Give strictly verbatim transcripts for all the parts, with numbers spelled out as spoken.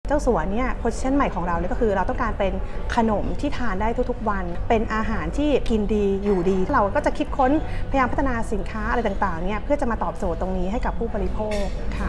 เจ้าสัวเนี่ยโพสิชันใหม่ของเราเนี่ยก็คือเราต้องการเป็นขนมที่ทานได้ทุกๆวันเป็นอาหารที่กินดีอยู่ดีเราก็จะคิดค้นพยายามพัฒนาสินค้าอะไรต่างๆเนี่ยเพื่อจะมาตอบโจทย์ตรงนี้ให้กับผู้บริโภคค่ะ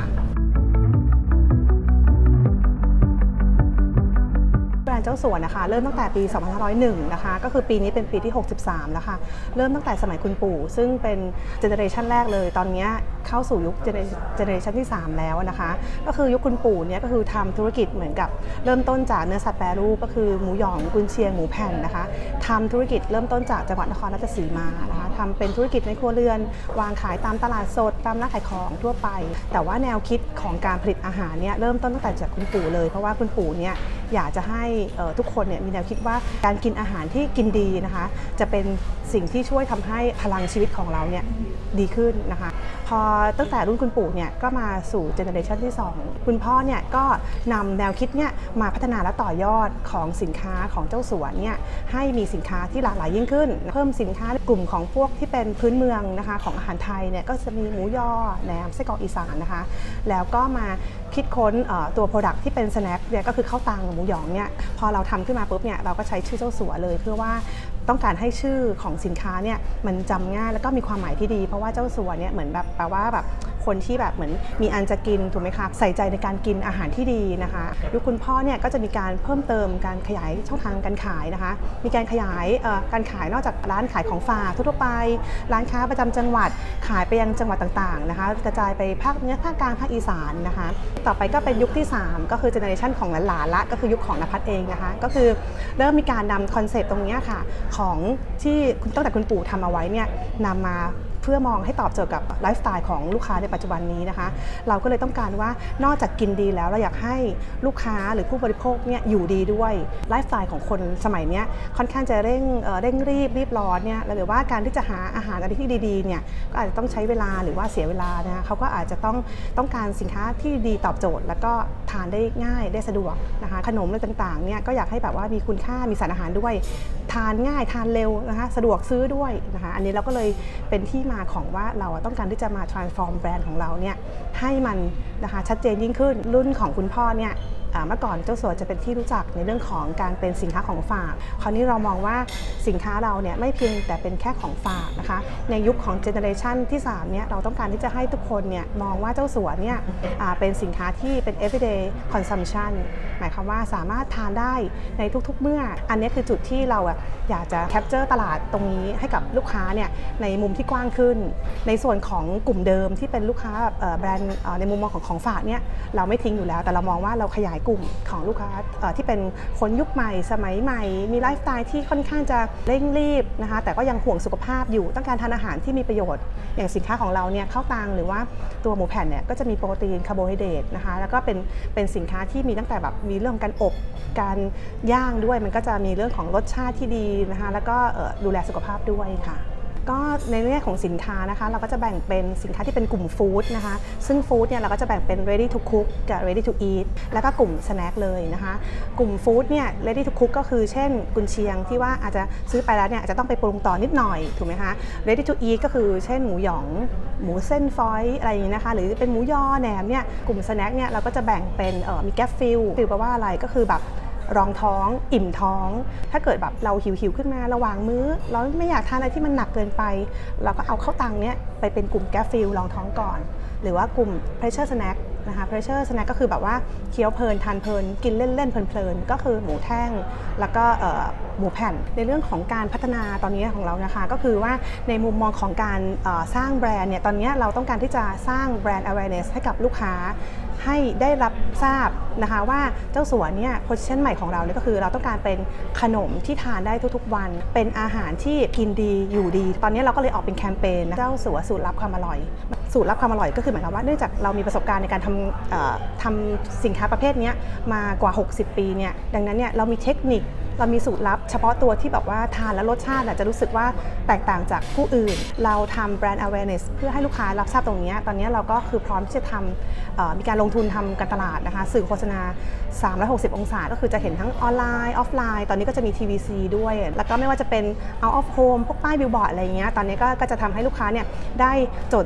แบรนด์เจ้าสัวนะคะเริ่มตั้งแต่ปี สองพันห้าร้อยเอ็ด นะคะก็คือปีนี้เป็นปีที่หกสิบสามแล้วค่ะเริ่มตั้งแต่สมัยคุณปู่ซึ่งเป็นเจเนอเรชันแรกเลยตอนนี้เข้าสู่ยุคเจเนอเรชันที่สามแล้วนะคะก็คือยุคคุณปู่เนี่ยก็คือทำธุรกิจเหมือนกับเริ่มต้นจากเนื้อสัตว์แปรรูปก็คือหมูหยองกุนเชียงหมูแผ่นนะคะทำธุรกิจเริ่มต้นจากจังหวัดนครราชสีมานะคะทำเป็นธุรกิจในครัวเรือนวางขายตามตลาดสดตามร้านขายของทั่วไปแต่ว่าแนวคิดของการผลิตอาหารเนี่ยเริ่มต้นตั้งแต่จากคุณปู่เลยเพราะว่าคุณปู่เนี่ยอยากจะให้ทุกคนเนี่ยมีแนวคิดว่าการกินอาหารที่กินดีนะคะจะเป็นสิ่งที่ช่วยทำให้พลังชีวิตของเราเนี่ยดีขึ้นนะคะพอตั้งแต่รุ่นคุณปู่เนี่ยก็มาสู่เจเนอเรชันที่สองคุณพ่อเนี่ยก็นำแนวคิดเนี่ยมาพัฒนาและต่อยอดของสินค้าของเจ้าสัวเนี่ยให้มีสินค้าที่หลากหลายยิ่งขึ้นเพิ่มสินค้ากลุ่มของพวกที่เป็นพื้นเมืองนะคะของอาหารไทยเนี่ยก็จะมีหมูยอแหนมไส้กรอกอีสานนะคะแล้วก็มาคิดค้นตัวโปรดักที่เป็นสแน็คเนี่ยก็คือข้าวตังหมูหยองเนี่ยพอเราทำขึ้นมาปุ๊บเนี่ยเราก็ใช้ชื่อเจ้าสัวเลยเพื่อว่าต้องการให้ชื่อของสินค้าเนี่ยมันจำง่ายแล้วก็มีความหมายที่ดีเพราะว่าเจ้าสัวเนี่ยเหมือนแบบแปลว่าแบบคนที่แบบเหมือนมีอันจะกินถูกไหมคะใส่ใจในการกินอาหารที่ดีนะคะยุคคุณพ่อเนี่ยก็จะมีการเพิ่มเติมการขยายช่องทางการขายนะคะมีการขยายการขายนอกจากร้านขายของฝากทั่วไปร้านค้าประจำจังหวัดขายไปยังจังหวัดต่างๆนะคะกระจายไปภาคเหนือภาคกลางภาคอีสานนะคะต่อไปก็เป็นยุคที่สามก็คือเจเนอเรชันของหลานๆละก็คือยุคของนภัสเองนะคะก็คือเริ่มมีการนำคอนเซปต์ตรงนี้ค่ะของที่ตั้งแต่คุณปู่ทำเอาไว้เนี่ยนำมาเพื่อมองให้ตอบโจทย์กับไลฟ์สไตล์ของลูกค้าในปัจจุบันนี้นะคะเราก็เลยต้องการว่านอกจากกินดีแล้วเราอยากให้ลูกค้าหรือผู้บริโภคเนี่ยอยู่ดีด้วยไลฟ์สไตล์ของคนสมัยนี้ค่อนข้างจะเร่งเร่งรีบรีบร้อนเนี่ยหรือว่าการที่จะหาอาหารอะไรที่ดีๆเนี่ยก็อาจจะต้องใช้เวลาหรือว่าเสียเวลานะคะเขาก็อาจจะต้องต้องการสินค้าที่ดีตอบโจทย์แล้วก็ทานได้ง่ายได้สะดวกนะคะขนมอะไรต่างๆเนี่ยก็อยากให้แบบว่ามีคุณค่ามีสารอาหารด้วยทานง่ายทานเร็วนะคะสะดวกซื้อด้วยนะคะอันนี้เราก็เลยเป็นที่มาของว่าเราต้องการที่จะมา transform แบรนด์ของเราเนี่ยให้มันนะคะชัดเจนยิ่งขึ้นรุ่นของคุณพ่อเนี่ยเมื่อก่อนเจ้าสัวจะเป็นที่รู้จักในเรื่องของการเป็นสินค้าของฝากคราวนี้เรามองว่าสินค้าเราเนี่ยไม่เพียงแต่เป็นแค่ของฝากนะคะในยุคของเจเนอเรชันที่สามเนี่ยเราต้องการที่จะให้ทุกคนเนี่ยมองว่าเจ้าสัวเนี่ยเป็นสินค้าที่เป็น everyday consumption หมายความว่าสามารถทานได้ในทุกๆเมื่ออันนี้คือจุดที่เราอยากจะ capture ตลาดตรงนี้ให้กับลูกค้าเนี่ยในมุมที่กว้างขึ้นในส่วนของกลุ่มเดิมที่เป็นลูกค้าแบรนด์ในมุมมองของของฝากเนี่ยเราไม่ทิ้งอยู่แล้วแต่เรามองว่าเราขยายกลุ่มของลูกค้าที่เป็นคนยุคใหม่สมัยใหม่มีไลฟ์สไตล์ที่ค่อนข้างจะเร่งรีบนะคะแต่ก็ยังห่วงสุขภาพอยู่ต้องการทานอาหารที่มีประโยชน์อย่างสินค้าของเราเนี่ยข้าวตังหรือว่าตัวหมูแผ่นเนี่ยก็จะมีโปรตีนคาร์โบไฮเดรตนะคะแล้วก็เป็นเป็นสินค้าที่มีตั้งแต่แบบมีเรื่องการอบการย่างด้วยมันก็จะมีเรื่องของรสชาติที่ดีนะคะแล้วก็ดูแลสุขภาพด้วยค่ะก็ในแง่ของสินค้านะคะเราก็จะแบ่งเป็นสินค้าที่เป็นกลุ่มฟู้ดนะคะซึ่งฟู้ดเนี่ยเราก็จะแบ่งเป็น ready to cook กับ ready to eat แล้วก็กลุ่มสแน็คเลยนะคะกลุ่มฟู้ดเนี่ย ready to cook ก็คือเช่นกุนเชียงที่ว่าอาจจะซื้อไปแล้วเนี่ยอาจจะต้องไปปรุงต่อนิดหน่อยถูกไหมคะ ready to eat ก็คือเช่นหมูหยองหมูเส้นฟอยอะไรอย่างนี้นะคะหรือเป็นหมูยอแหนมเนี่ยกลุ่มสแน็คเนี่ยเราก็จะแบ่งเป็นเอ่อมีแกฟฟิลฟิลแปลว่าอะไรก็คือแบบรองท้องอิ่มท้องถ้าเกิดแบบเราหิวๆขึ้นมาระหว่างมื้อเราไม่อยากทานอะไรที่มันหนักเกินไปเราก็เอาข้าวตังเนี้ยไปเป็นกลุ่มแกฟฟิลรองท้องก่อนหรือว่ากลุ่ม pressure snack นะคะ pressure snack ก็คือแบบว่าเคี้ยวเพลินทานเพลินกินเล่นๆเพลินๆก็คือหมูแท่งแล้วก็หมูแผ่นในเรื่องของการพัฒนาตอนนี้ของเรานะคะก็คือว่าในมุมมองของการสร้างแบรนด์เนี่ยตอนนี้เราต้องการที่จะสร้างแบรนด์ awareness ให้กับลูกค้าให้ได้รับทราบนะคะว่าเจ้าสัวเนี่ยโพสิชันใหม่ของเราเนี่ยก็คือเราต้องการเป็นขนมที่ทานได้ทุกๆวันเป็นอาหารที่กินดีอยู่ดีตอนนี้เราก็เลยออกเป็นแคมเปญเจ้าสัวสูตรลับความอร่อยสูตรลับความอร่อยก็คือหมายความว่าเนื่องจากเรามีประสบการณ์ในการทำทำสินค้าประเภทนี้มากว่าหกสิบปีเนี่ยดังนั้นเนี่ยเรามีเทคนิคเรามีสูตรลับเฉพาะตัวที่แบบว่าทานแล้วรสชาติจะรู้สึกว่าแตกต่างจากผู้อื่นเราทำแบรนด์ awareness เพื่อให้ลูกค้ารับทราบตรงนี้ตอนนี้เราก็คือพร้อมที่จะทำมีการลงทุนทำการตลาดนะคะสื่อโฆษณาสามร้อยหกสิบองศาก็คือจะเห็นทั้งออนไลน์ออฟไลน์ตอนนี้ก็จะมี ที วี ซี ด้วยแล้วก็ไม่ว่าจะเป็น out of home พวกป้ายบิลบอร์ดอะไรเงี้ยตอนนี้ก็จะทำให้ลูกค้าเนี่ยได้จดจำได้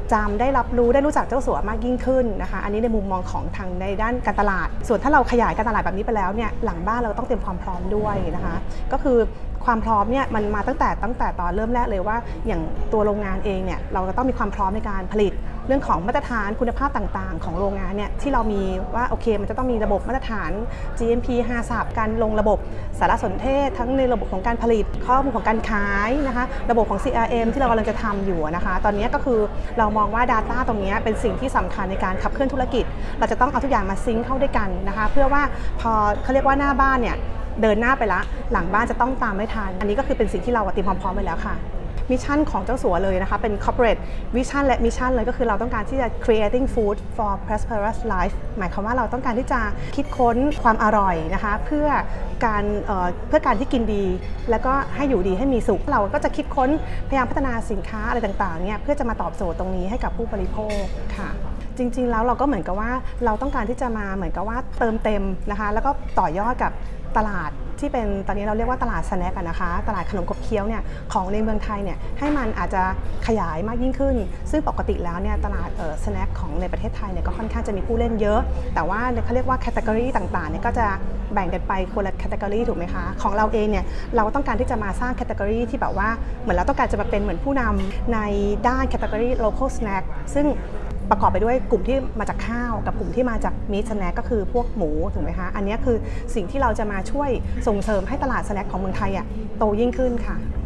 รับรู้ได้รู้จักเจ้าสัวมากยิ่งขึ้นนะคะอันนี้ในมุมมองของทางในด้านการตลาดส่วนถ้าเราขยายการตลาดแบบนี้ไปแล้วเนี่ยหลังบ้านเราต้องเตรียมความพร้อมด้วยนะคะก็คือความพร้อมเนี่ยมันมาตั้งแต่ตั้งแต่ตอนเริ่มแรกเลยว่าอย่างตัวโรงงานเองเนี่ยเราจะต้องมีความพร้อมในการผลิตเรื่องของมาตรฐานคุณภาพต่างๆของโรงงานเนี่ยที่เรามีว่าโอเคมันจะต้องมีระบบมาตรฐาน จี เอ็ม พี ห้า สับการลงระบบสารสนเทศทั้งในระบบของการผลิตข้อมูลของการขายนะคะระบบของ ซี อาร์ เอ็ม ที่เรากำลังจะทำอยู่นะคะตอนนี้ก็คือเรามองว่า Data ตรงนี้เป็นสิ่งที่สำคัญในการขับเคลื่อนธุรกิจเราจะต้องเอาทุกอย่างมาซิงค์เข้าด้วยกันนะคะเพื่อว่าพอเขาเรียกว่าหน้าบ้านเนี่ยเดินหน้าไปละหลังบ้านจะต้องตามไม่ทันอันนี้ก็คือเป็นสิ่งที่เราเตรียมความพร้อมไว้แล้วค่ะมิชชั่นของเจ้าสัวเลยนะคะเป็น corporate vision และ mission เลยก็คือเราต้องการที่จะ creating food for prosperous life หมายความว่าเราต้องการที่จะคิดค้นความอร่อยนะคะเพื่อการเอ่อเพื่อการที่กินดีแล้วก็ให้อยู่ดีให้มีสุขเราก็จะคิดค้นพยายามพัฒนาสินค้าอะไรต่างๆเนี่ยเพื่อจะมาตอบโจทย์ตรงนี้ให้กับผู้บริโภคค่ะจริงๆแล้วเราก็เหมือนกับว่าเราต้องการที่จะมาเหมือนกับว่าเติมเต็มนะคะแล้วก็ต่อยอดกับตลาดที่เป็นตอนนี้เราเรียกว่าตลาดสแน็คนะคะตลาดขนมขบเคี้ยวเนี่ยของในเมืองไทยเนี่ยให้มันอาจจะขยายมากยิ่งขึ้นซึ่งปกติแล้วเนี่ยตลาดเอ่อสแน็คของในประเทศไทยเนี่ยก็ค่อนข้างจะมีผู้เล่นเยอะแต่ว่าเขาเรียกว่าแคตตากรีต่างๆเนี่ยก็จะแบ่งกันไปคนละแคตตากรีถูกไหมคะของเราเองเนี่ยเราต้องการที่จะมาสร้างแคตตากรีที่แบบว่าเหมือนเราต้องการจะมาเป็นเหมือนผู้นำในด้านแคตตากรี local snack ซึ่งประกอบไปด้วยกลุ่มที่มาจากข้าวกับกลุ่มที่มาจากมีทสแน็คก็คือพวกหมูถูกไหมคะอันนี้คือสิ่งที่เราจะมาช่วยส่งเสริมให้ตลาดสแน็คของเมืองไทยอ่ะโตยิ่งขึ้นค่ะ